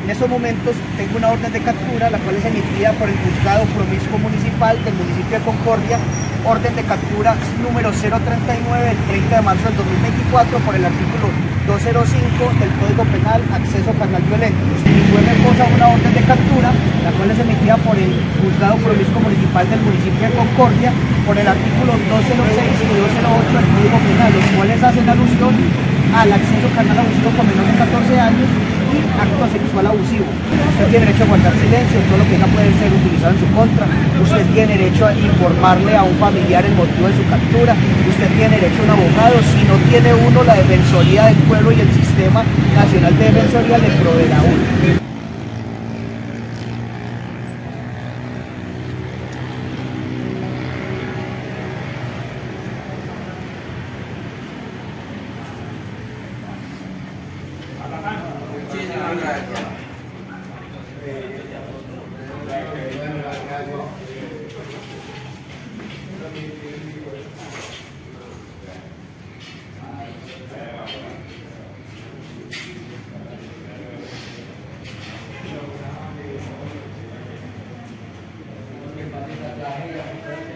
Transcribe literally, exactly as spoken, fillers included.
En estos momentos tengo una orden de captura, la cual es emitida por el Juzgado Promiscuo Municipal del municipio de Concordia, orden de captura número cero treinta y nueve del treinta de marzo del dos mil veinticuatro por el artículo doscientos cinco del Código Penal, acceso carnal violento. Fue reposa una orden de captura, la cual es emitida por el Juzgado Promiscuo Municipal del municipio de Concordia por el artículo doscientos seis y doscientos ocho del Código Penal, los cuales hacen alusión al acceso carnal abusivo con menor de catorce años y acto sexual abusivo. Usted tiene derecho a guardar silencio, todo lo que diga puede ser utilizado en su contra. Usted tiene derecho a informarle a un familiar el motivo de su captura. Usted tiene derecho a un abogado. Si no tiene uno, la Defensoría del Pueblo y el Sistema Nacional de Defensoría le proveerá uno. Muchísimas gracias. Gracias.